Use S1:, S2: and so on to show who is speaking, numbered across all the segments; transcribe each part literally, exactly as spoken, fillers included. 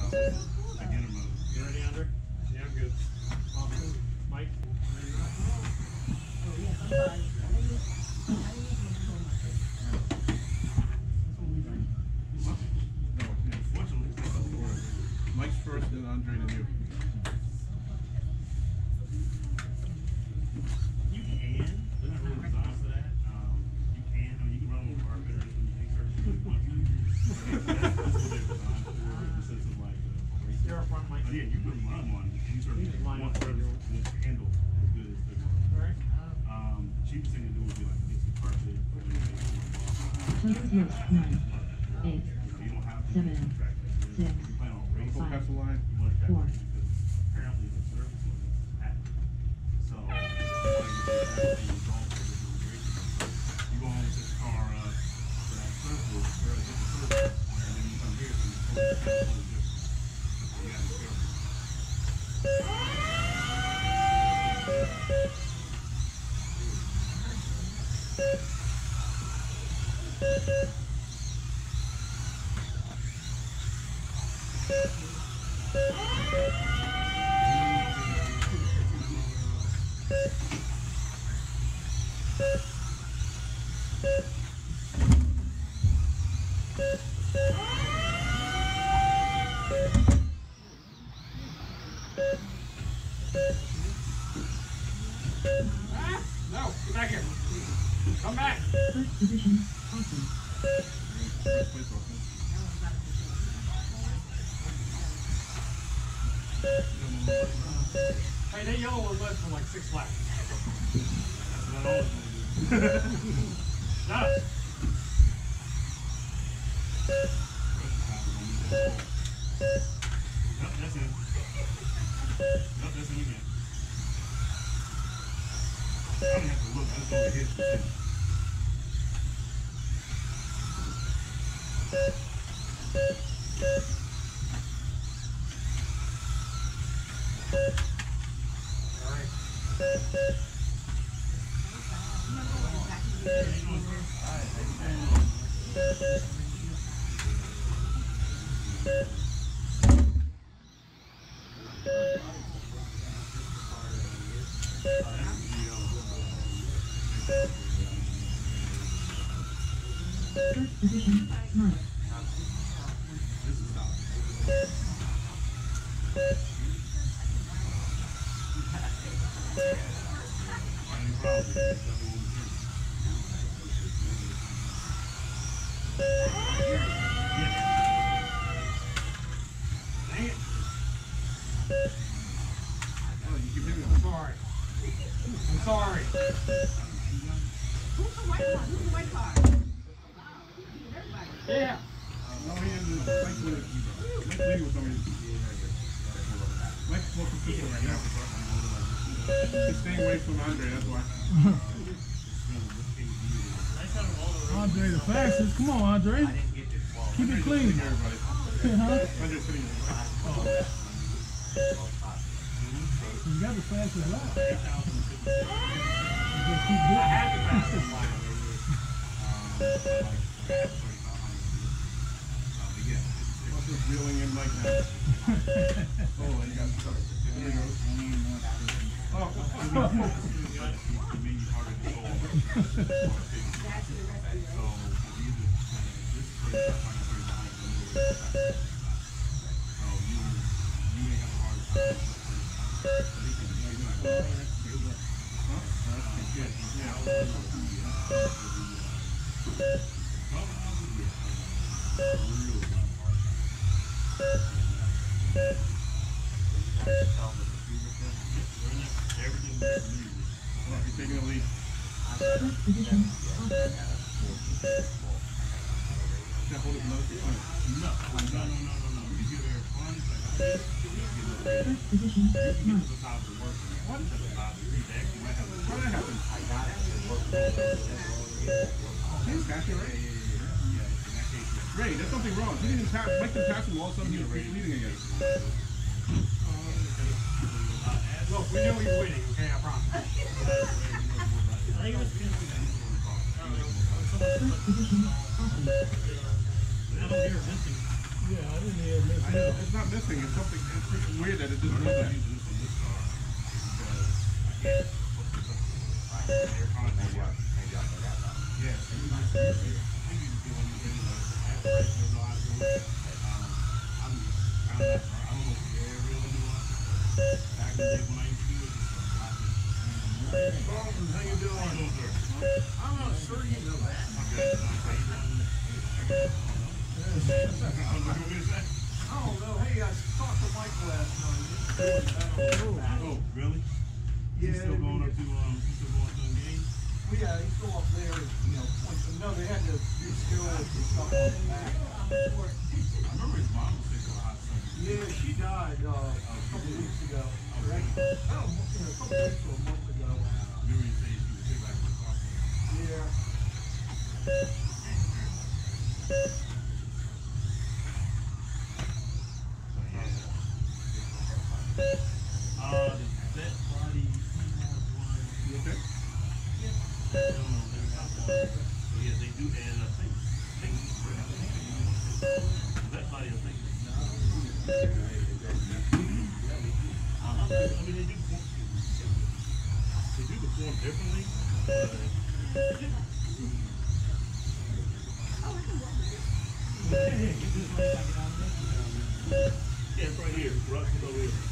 S1: Beginner mode.
S2: You ready, Andre? Yeah, I'm good. Awesome. Mike? Ready to rock and roll?
S3: Oh, yes, I'm fine.
S1: Mike's first, then Andre, then you.
S4: You can. There's no real design for that. Um, you can. I mean, you can run on carpet or anything you think you want to. That's, that's what they're designed for, in the sense of like the racing.
S2: You're up front, Mike.
S4: But yeah, you can run one. You sort of
S2: You can line
S4: want
S2: up
S4: to
S2: whatever you want.
S4: this handle as good as the one.
S2: All right.
S4: Um, cheapest thing to do would be like get some carpet. Or you make one
S3: Close rope, nine, eight,
S4: you know, you don't have to
S3: seven,
S4: do track like this.
S3: six,
S4: You plan on racing.
S1: Go past the line.
S4: You want to track
S3: four.
S4: racing because apparently the surface limit is packed. So, like, if you're going for this racing, you go home, set the car up for that surface, or get the surface, and then you come here, so it's totally different. So you gotta be careful.
S2: No, get back here. Come back.
S3: First position, awesome.
S2: Hey, that yellow one left for like six laps.
S4: That's not all it's gonna do.
S2: Stop.
S4: Nope, that's him. Nope, that's him again. I don't have to look, I just know the hits. That's him.
S2: All right.
S3: First position, nine.
S4: This is stop. Any problems? Dang it.
S1: Oh, you keep hitting
S2: I'm
S1: it.
S2: sorry. I'm sorry.
S5: Who's the white car? Who's the white car?
S2: Yeah.
S1: No, he ended up Mike's with it. Mike's leading with somebody. Mike's more consistent right now. He's staying away from Andre, that's why.
S6: Andre the fastest. Come on, Andre. Keep it clean.
S1: Everybody.
S6: Huh?
S1: Andre's sitting here.
S6: You got the fastest lap. Just keep
S2: I
S6: doing it.
S2: had the fastest line.
S1: What's this reeling in like that? Oh, you got stuck. There he goes. Oh, he's taking the lead.
S3: First position, awesome.
S1: Can't hold it below the line.
S4: No, no, no, no, no, no. If you're there fun, it's like, okay.
S3: First position, nine.
S1: What? How did that happen? He's catching, right? Ray, there's something wrong. He didn't pass. Mike didn't pass him all of a sudden. He was leading again.
S2: Look, we know he's winning, okay? I promise.
S3: First position, awesome.
S2: I don't hear missing.
S6: Yeah, I didn't hear miss
S1: I know, it's not missing. It's something. It's freaking weird that it just
S4: I'm
S1: does
S4: not
S1: that.
S4: using this on this car because I can't hook this up to the air conditioning. Yeah, so you might see it. I need to get one of these regular app brakes. I don't know how to do it. Um, I'm kind of like, I don't know if they're real anymore. Back in the day when I used to do it, just like, I just,
S1: Baldwin, how you doing?
S4: how you doing, sir?
S1: I'm not sure you know that.
S4: Okay, um, how you doing? I don't know what you want me to say.
S1: I don't know. Hey, I talked to Mike last night. He's doing that on the back.
S4: Oh, really?
S1: Yeah,
S4: You still going up to, um, you still going to engage?
S1: Well, yeah, he's still up there. You know, points. No, they had to reskill it and stuff on the back.
S4: I remember his mom was sick for a hot second.
S1: Yeah, she died uh, a couple weeks ago. Right? Oh, you know, a couple weeks or a month ago.
S4: Remember you said she was sick like for coffee.
S1: Yeah.
S4: Uh, the vet body, he has one.
S1: You okay?
S4: I don't know, they have one. So yeah, they do, and I think, I think, I think they do. Vet body, I think. I, I, I mean, they do form, they do the form differently, but. Yeah, it's right here. Russ is over here.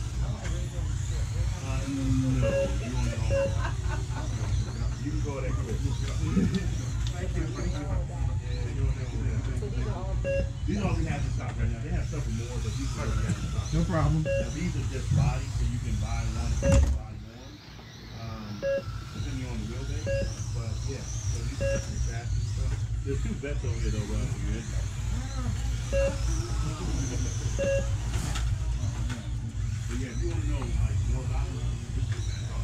S4: Uh, no, you don't know. You can go there.
S1: Thank you. Thank you.
S4: Yeah, you don't know. These all we have in stock right now. They have several more, but these are already have in stock.
S6: No problem.
S4: Now these are just body, so you can buy one if you buy one. Um, depending on the wheelbase. But yeah, so these are different chassis and stuff. There's two vets over here though, Russ. Good. But yeah, if you want to know like more about it, this is that talk.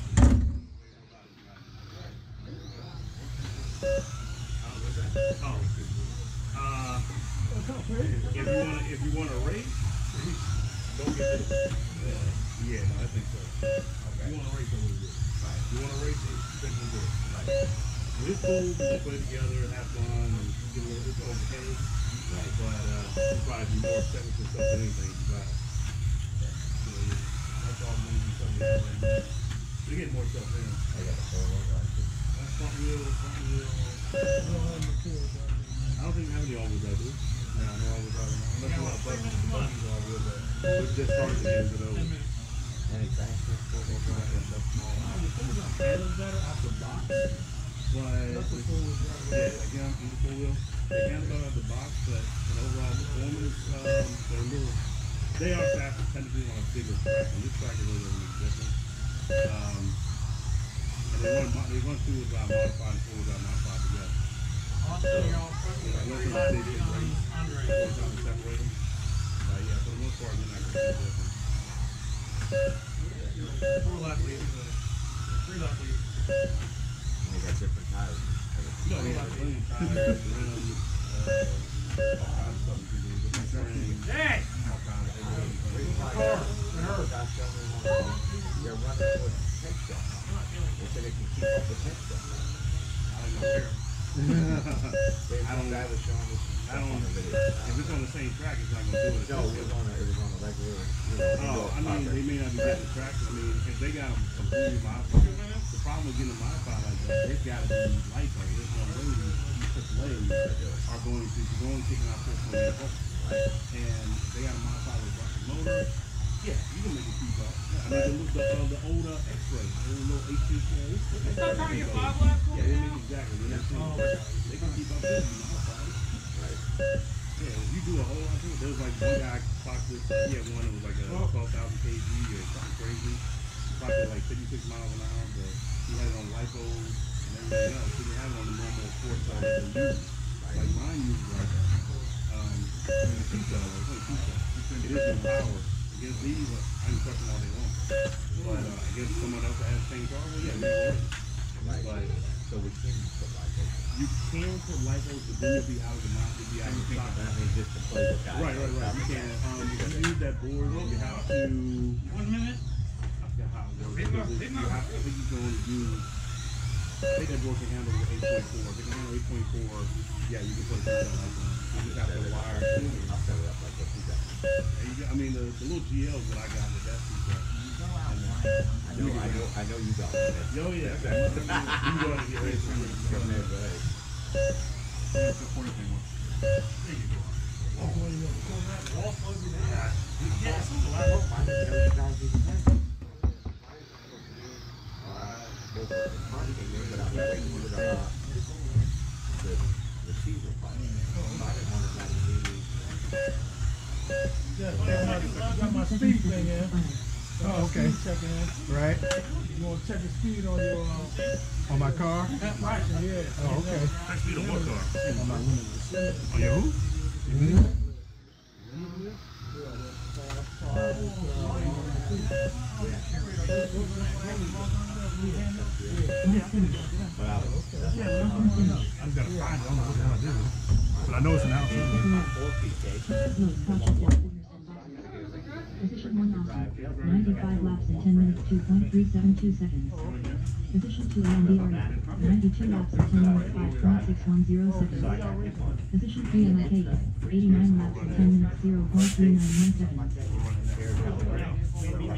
S4: Oh, uh, if you want to, if you want to race, don't get this. Yeah, no, I think so. You want to race a little bit. You want to race it, pick a bit. It's cool, we can put it together and have fun and get a little bit okay. But uh, it's probably be more technical stuff than anything. But so yeah, that's all going to be something else right now. We get more stuff in. I got a phone. That's front wheel, front wheel. I don't think we have any all wheels that do. No, no all wheels are. Unless you want to button the buttons all wheels that. We're just starting to use it over.
S5: Any transfer for the drive and stuff small.
S6: better out the box.
S4: But
S6: That's a four wheel drive.
S4: yeah, again, in the four wheel, they can better out the box, but in overall performance, um, they're a little. They are faster, technically on a bigger track, and this track is a little bit different. Um, and they run, mo- they run two wheel drive modified and four wheel drive modified together. So, yeah, unless it's a big big race, we're trying to separate them. But yeah, for the most part, you're not going to see the difference.
S1: Four lap leads. Three lap leads.
S5: They got different tires.
S4: No, they have plenty of tires, rims, uh, all kinds of stuff you can do. Different trimming,
S1: Hey!
S4: all kinds of things.
S1: Car.
S5: Guys tell me one day, they're running with tank stuff. They said they can keep up with tank stuff.
S4: I don't know.
S5: They
S4: I don't-
S5: guy was showing us
S4: I don't,
S5: on the video.
S4: if it's on the same track, it's not gonna do it.
S5: No, it was on a, it was on a regular, you know,
S4: Oh, I mean, they
S5: indoor
S4: may not be getting the tracks. I mean, if they got them completely modified, the problem with getting them modified like that, they've got to be lipo. There's no way these triple A's are going to, they're only kicking out fifteen volts. And they got to modify the motor. Yeah, you can make it keep up. I mean, the, the, uh, the old uh, X-ray, the little H two K. It's
S1: not trying to get five laps on
S4: Yeah, they
S1: now?
S4: make exactly. They're not saying they can keep up with you modified. Yeah, if you do a whole lot of it, there was like one guy clocked this, he had one that was like a twelve thousand K G or something crazy. Clocked it like fifty-six miles an hour, but he had it on lipo and everything else. He didn't have it on the normal sports car that they use. Like mine uses like um, two cell, it's only two cell. It is no power. Against these, I can question all day long. But uh, against someone else that has the same car, well, yeah, they're
S5: Right.
S4: But
S5: So we can put like that.
S4: you can put lipos, but then you'll be out of the mount, you'll be out of the stock.
S5: I mean, just to play with guys.
S4: Right, right, right. You can. Um, you can use that board. You have to.
S1: One minute.
S4: I forgot how it works. because it's- You have, I think you can only use. I think that board can handle eight point four. If it can handle eight point four, yeah, you can put it on like that. You just have to wire it.
S5: I'll set it up like
S1: you got, I mean, the, the little G Ls that I got, the best is that.
S5: I know, I know, I know you got one.
S1: Oh, yeah. You can go ahead and get ready for it.
S5: Go ahead, go ahead.
S1: That's the corner thing. There you go.
S5: Yeah, it's a lot of mine. Every time you can have it. Uh, both of the front came in, but I was waiting for the, uh, the receiver part. I didn't want to let it be.
S6: Yeah, got my, got my speed thing in. Oh, okay. Speed checking in. Right. You want to check the speed on your uh, on my car? Right. Yeah. Oh, okay.
S1: High speed on what car?
S6: On my limited.
S1: On your who?
S6: Mm-hmm.
S5: But I was,
S1: I just gotta find it. I don't know what the hell I did with it. But I know it's an house.
S5: four P K.
S3: Position one off. ninety-five laps in ten minutes, two point three seven two seconds. Position two on the order. ninety-two laps in ten minutes, five point six one zero seconds. Position three on the eighty-nine laps in ten minutes, zero point three nine one seconds.